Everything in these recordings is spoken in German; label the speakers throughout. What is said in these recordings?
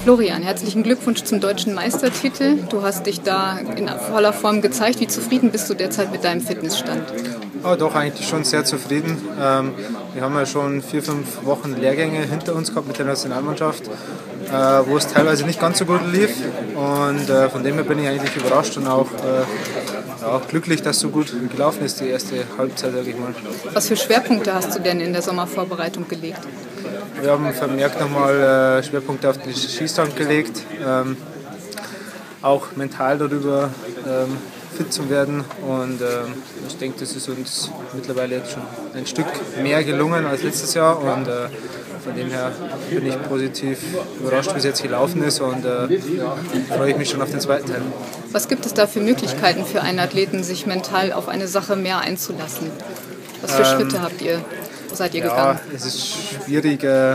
Speaker 1: Florian, herzlichen Glückwunsch zum deutschen Meistertitel. Du hast dich da in voller Form gezeigt. Wie zufrieden bist du derzeit mit deinem Fitnessstand?
Speaker 2: Oh, doch, eigentlich schon sehr zufrieden. Wir haben ja schon 4-5 Wochen Lehrgänge hinter uns gehabt mit der Nationalmannschaft, wo es teilweise nicht ganz so gut lief. Und von dem her bin ich eigentlich überrascht und auch glücklich, dass so gut gelaufen ist, die erste Halbzeit, sage ich mal.
Speaker 1: Was für Schwerpunkte hast du denn in der Sommervorbereitung gelegt?
Speaker 2: Wir haben vermehrt nochmal Schwerpunkte auf den Schießstand gelegt, auch mental darüber fit zu werden, und ich denke, das ist uns mittlerweile jetzt schon ein Stück mehr gelungen als letztes Jahr, und von dem her bin ich positiv überrascht, wie es jetzt gelaufen ist, und freue ich mich schon auf den zweiten Teil.
Speaker 1: Was gibt es da für Möglichkeiten für einen Athleten, sich mental auf eine Sache mehr einzulassen? Was für Schritte seid ihr gegangen?
Speaker 2: Es ist schwierig, wie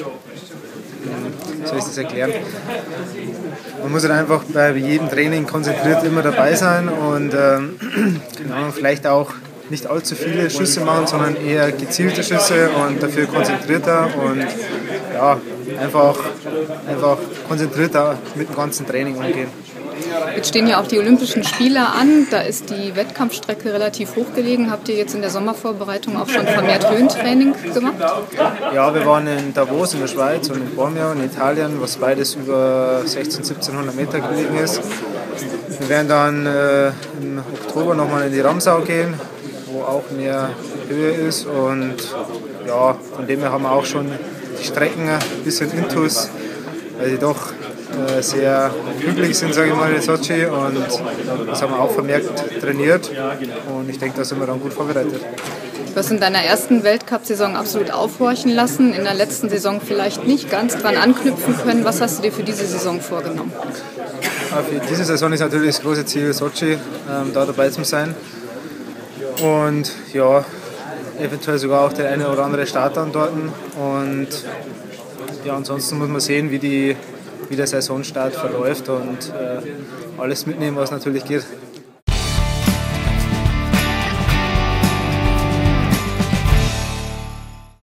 Speaker 2: soll ich das erklären? Man muss halt einfach bei jedem Training konzentriert immer dabei sein und vielleicht auch nicht allzu viele Schüsse machen, sondern eher gezielte Schüsse und dafür konzentrierter und einfach konzentrierter mit dem ganzen Training umgehen.
Speaker 1: Jetzt stehen ja auch die Olympischen Spiele an, da ist die Wettkampfstrecke relativ hoch gelegen. Habt ihr jetzt in der Sommervorbereitung auch schon vermehrt Höhentraining gemacht?
Speaker 2: Ja, wir waren in Davos in der Schweiz und in Bormio in Italien, was beides über 1600-1700 Meter gelegen ist. Wir werden dann im Oktober nochmal in die Ramsau gehen, wo auch mehr Höhe ist, und ja, von dem her haben wir auch schon die Strecken ein bisschen intus, weil sie doch sehr hügelig sind, sage ich mal, in Sochi, und das haben wir auch vermehrt trainiert, und ich denke, da sind wir dann gut vorbereitet.
Speaker 1: Du hast in deiner ersten Weltcup-Saison absolut aufhorchen lassen, in der letzten Saison vielleicht nicht ganz dran anknüpfen können. Was hast du dir für diese Saison vorgenommen?
Speaker 2: Für diese Saison ist natürlich das große Ziel Sochi, da dabei zu sein, und ja, eventuell sogar auch der eine oder andere Start dann dort, und ja, ansonsten muss man sehen, wie der Saisonstart verläuft, und alles mitnehmen, was natürlich geht.